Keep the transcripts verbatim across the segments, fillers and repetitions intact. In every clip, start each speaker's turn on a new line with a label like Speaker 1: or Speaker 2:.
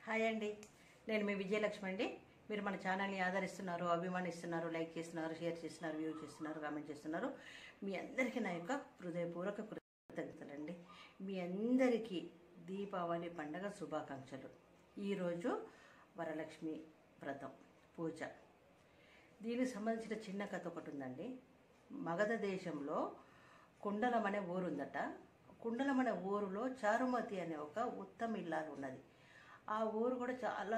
Speaker 1: Hi అండి, నేను మీ విజయలక్ష్మి అండి. మీరు మన ఛానల్ని ఆదరిస్తున్నారు, అభిమానిస్తున్నారు, లైక్ చేస్తున్నారు, షేర్ చేస్తున్నారు, వ్యూ చేస్తున్నారు, కామెంట్ చేస్తున్నారు. మీ అందరికీ నా యొక్క హృదయపూర్వక కృతజ్ఞతలండి. మీ అందరికీ దీపావళి పండగ శుభాకాంక్షలు. ఈరోజు వరలక్ష్మి వ్రతం పూజ. దీనికి సంబంధించిన చిన్న కథ ఒకటి ఉందండి. మగధ దేశంలో కుండలం అనే ఊరు ఉందట. కుండలం అనే ఊరులో చారుమతి అనే ఒక ఉత్తమ ఇల్లాలు ఉన్నది. ఆ ఊరు కూడా చాలా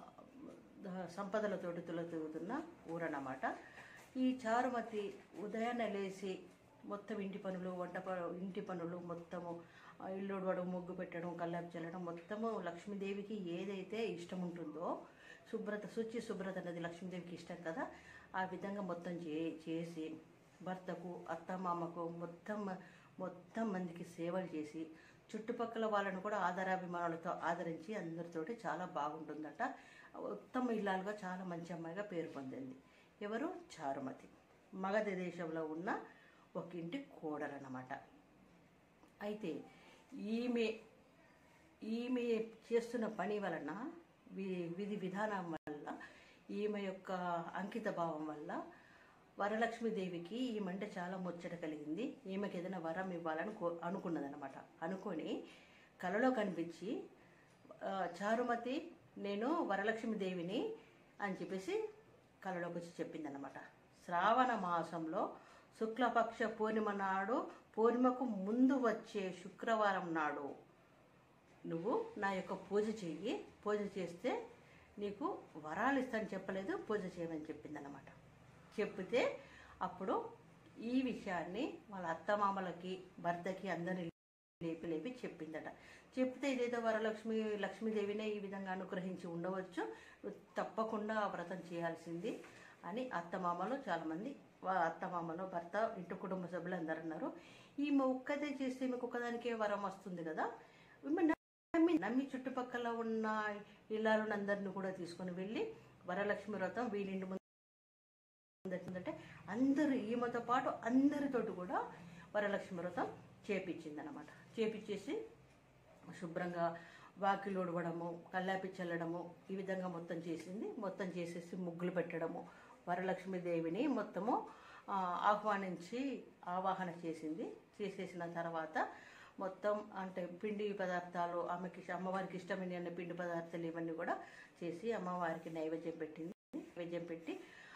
Speaker 1: సంపదలతోటి తులతూగుతున్న ఊరు అన్నమాట. ఈ చారుమతి ఉదయాన్నే లేచి మొత్తం ఇంటి పనులు, వంట ఇంటి పనులు మొత్తము, ఇల్లు ఉడవడం, ముగ్గు పెట్టడం, కల్లాపు చల్లడం, మొత్తము లక్ష్మీదేవికి ఏదైతే ఇష్టం ఉంటుందో, శుభ్రత, శుచి శుభ్రత అనేది లక్ష్మీదేవికి ఇష్టం కదా, ఆ విధంగా మొత్తం చే చేసి భర్తకు, అత్తమామకు, మొత్తం మొత్తం మందికి సేవలు చేసి చుట్టుపక్కల వాళ్ళను కూడా ఆదరాభిమానులతో ఆదరించి అందరితోటి చాలా బాగుంటుందట. ఉత్తమ ఇల్లాలుగా చాలా మంచి అమ్మాయిగా పేరు పొందింది. ఎవరు? చారుమతి. మగధ దేశంలో ఉన్న ఒక ఇంటి కోడలన్నమాట. అయితే ఈమె ఈమె చేస్తున్న పని వలన, విధి విధానం వల్ల, ఈమె యొక్క అంకిత భావం వల్ల వరలక్ష్మీదేవికి ఈమంటే చాలా ముచ్చట కలిగింది. ఈమెకి ఏదైనా వరం ఇవ్వాలని అనుకున్నదనమాట. అనుకొని కలలో కనిపించి, చారుమతి నేను వరలక్ష్మీదేవిని అని చెప్పేసి కలలోకి వచ్చి చెప్పిందనమాట. శ్రావణ మాసంలో శుక్లపక్ష పూర్ణిమ నాడు, పూర్ణిమకు ముందు వచ్చే శుక్రవారం నాడు నువ్వు నా యొక్క పూజ చెయ్యి. పూజ చేస్తే నీకు వరాలు ఇస్తాను చెప్పలేదు, పూజ చేయమని చెప్పిందనమాట. చెప్తే అప్పుడు ఈ విషయాన్ని వాళ్ళ అత్తమామలకి, భర్తకి అందరినీ లేపి లేపి చెప్పిందట. చెప్తే ఇదేదో వరలక్ష్మి లక్ష్మీదేవినే ఈ విధంగా అనుగ్రహించి ఉండవచ్చు, తప్పకుండా ఆ వ్రతం చేయాల్సింది అని అత్తమామలు చాలామంది, అత్తమామలు, భర్త, ఇంటి కుటుంబ సభ్యులు అందరు అన్నారు. ఈమె ఒక్కదే చేస్తే మీకు ఒక్కదానికే వరం వస్తుంది కదా, నమ్మి నమ్మి చుట్టుపక్కల ఉన్న ఇల్లాలను అందరిని కూడా తీసుకొని వెళ్ళి వరలక్ష్మి వ్రతం వీళ్ళింటి ముందు అంటే అందరూ, ఈమెతో పాటు అందరితోటి కూడా వరలక్ష్మి వ్రతం చేపించింది అనమాట. చేపించేసి శుభ్రంగా వాకిలు ఉడవడము, కల్లాపి చల్లడము, ఈ విధంగా మొత్తం చేసింది. మొత్తం చేసేసి ముగ్గులు పెట్టడము, వరలక్ష్మీదేవిని మొత్తము ఆహ్వానించి ఆవాహన చేసింది. చేసేసిన తర్వాత మొత్తం అంటే పిండి పదార్థాలు, ఆమెకి అమ్మవారికి ఇష్టమైన పిండి పదార్థాలు ఇవన్నీ కూడా చేసి అమ్మవారికి నైవేద్యం పెట్టింది. నైవేద్యం పెట్టి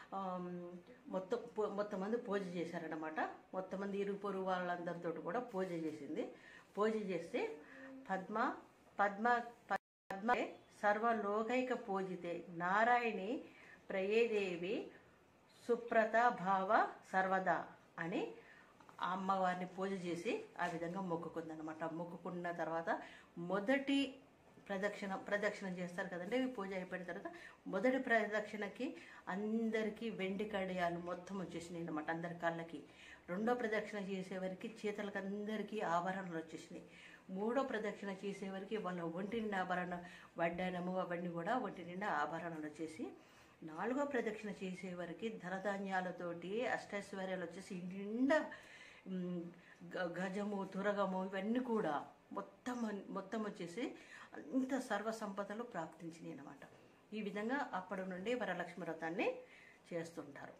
Speaker 1: మొత్తం మొత్తం మంది పూజ చేశారనమాట. మొత్తం మంది ఇరుగు పొరుగు వాళ్ళందరితో కూడా పూజ చేసింది. పూజ చేస్తే పద్మ పద్మ పద్మ సర్వలోకైక పూజితే నారాయణి ప్రయేదేవి సుప్రత భావ సర్వదా అని అమ్మవారిని పూజ చేసి ఆ విధంగా మొక్కుకుందనమాట. మొక్కుకున్న తర్వాత మొదటి ప్రదక్షిణ ప్రదక్షిణ చేస్తారు కదండి. పూజ అయిపోయిన తర్వాత మొదటి ప్రదక్షిణకి అందరికీ వెండి కడియాలు మొత్తం వచ్చేసినాయి అనమాట, అందరి కాళ్ళకి. రెండో ప్రదక్షిణ చేసేవారికి చేతులకు అందరికీ ఆభరణాలు వచ్చేసినాయి. మూడో ప్రదక్షిణ చేసేవారికి వాళ్ళ ఒంటి నిండా ఆభరణ, వడ్డానము అవన్నీ కూడా ఒంటి నిండా ఆభరణాలు వచ్చేసి, నాలుగో ప్రదక్షిణ చేసేవారికి ధనధాన్యాలతోటి అష్టైశ్వర్యాలు వచ్చేసి ఇంటి నిండా గజము, తురగము ఇవన్నీ కూడా మొత్తం మొత్తం వచ్చేసి అంత సర్వ సంపదలు ప్రాప్తించినాయి అన్నమాట. ఈ విధంగా అప్పటి నుండి వరలక్ష్మి వ్రతాన్ని చేస్తుంటారు.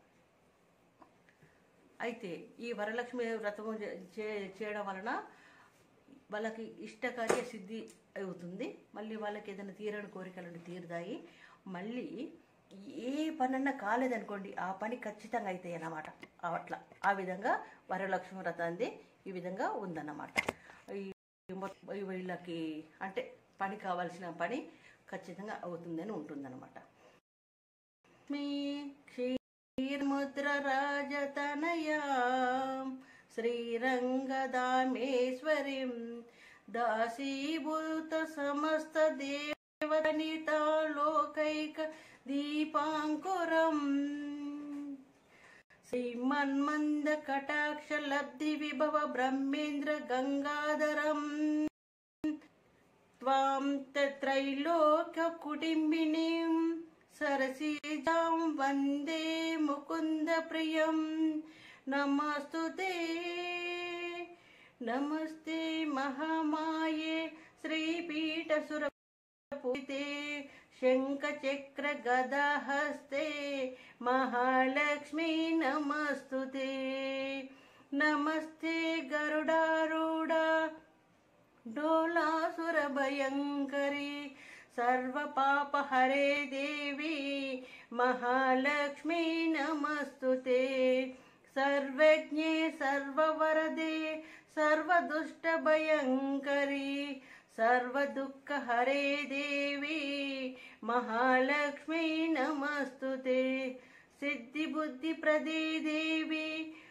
Speaker 1: అయితే ఈ వరలక్ష్మి వ్రతము చే చేయడం వలన వాళ్ళకి ఇష్టకార్య సిద్ధి అవుతుంది. మళ్ళీ వాళ్ళకి ఏదైనా తీరని కోరికలను తీరుతాయి. మళ్ళీ ఏ పనన్నా కాలేదనుకోండి, ఆ పని ఖచ్చితంగా అవుతాయి అన్నమాట. అట్లా ఆ విధంగా వరలక్ష్మి వ్రతాన్ని ఈ విధంగా ఉందన్నమాట. వీళ్ళకి అంటే పని కావాల్సిన పని ఖచ్చితంగా అవుతుందని ఉంటుందన్నమాట. మీ క్షీరముద్ర రాజతనయా శ్రీరంగదామేశ్వరీం దాసీభూత సమస్త దేవనిత లోకైక దీపాంకురం శ్రీమన్మంద కటాక్ష లబ్ధి విభవ బ్రహ్మేంద్ర గంగాధరం త్వాం త్రైలోక కుటుంబినీం సరసీజాం వందే ముకుంద ప్రియం నమస్తుతే నమస్తే మహామాయే శ్రీపీఠ సుర पूजिते शंखचक्र गदाहस्ते महालक्ष्मी नमस्तुते। नमस्ते गरुडारूढ डोलासुरभयङ्करी सर्वपापहरे देवी महालक्ष्मी नमस्तुते। सर्वज्ञे सर्ववरदे सर्वदुष्टभयङ्करी सर्वदुःखहरे देवी महालक्ष्मी नमस्तुते। सिद्धिबुद्धिप्रदे देवी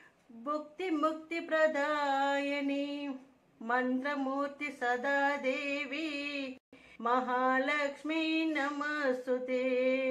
Speaker 1: भुक्तिमुक्तिप्रदायिनी मंत्रमूर्ति सदा देवी महालक्ष्मी नमस्तुते।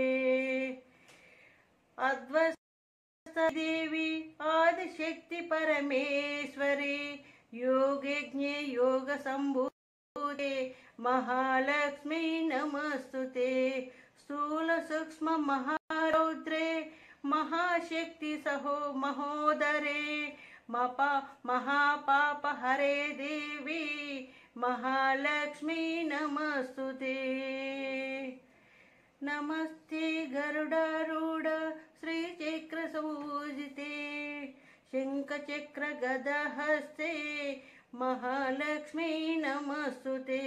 Speaker 1: अद्वैत देवी आदिशक्ति परमेश्वरी योगज्ञे योग संभूते महालक्ष्मी नमस्तुते। स्थूल सूक्ष्म महारौद्रे महाशक्ति सहो महोदरे मपा महापाप हरे देवी महालक्ष्मी नमस्तुते। नमस्ते गरुडारूढ श्रीचक्र पूजिते शंखचक्र गदाहस्ते महालक्ष्मी नमस्तुते।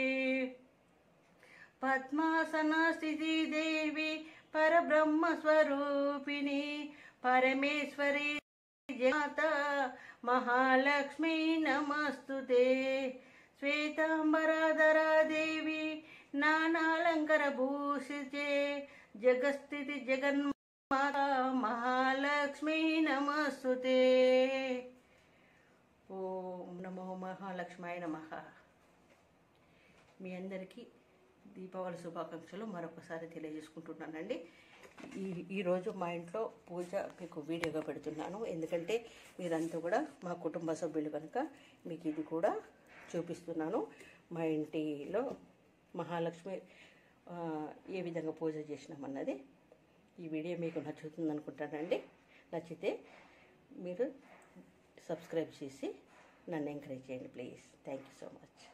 Speaker 1: पद्मासना स्थिति देवी परब्रह्म स्वरूपिणी परमेश्वरी माता महालक्ष्मी नमस्तुते। श्वेतांबराधरा देवी नानालंकार भूषिते जगस्थिति जगन्माता महालक्ष्मी नमस्तुते। ओम नमो महालक्ष्माय नमः। మీ అందరికీ దీపావళి శుభాకాంక్షలు మరొకసారి తెలియజేసుకుంటున్నానండి। ఈ ఈరోజు మా ఇంట్లో పూజ మీకు వీడియోగా పెడుతున్నాను, ఎందుకంటే మీరంతా కూడా మా కుటుంబ సభ్యులు కనుక మీకు ఇది కూడా చూపిస్తున్నాను। మా ఇంటిలో మహాలక్ష్మి ఏ విధంగా పూజ చేసినామన్నది ఈ వీడియో మీకు నచ్చుతుంది అనుకుంటానండి। నచ్చితే మీరు సబ్స్క్రైబ్ చేసి నన్ను ఎంకరేజ్ చేయండి please. Thank you so much.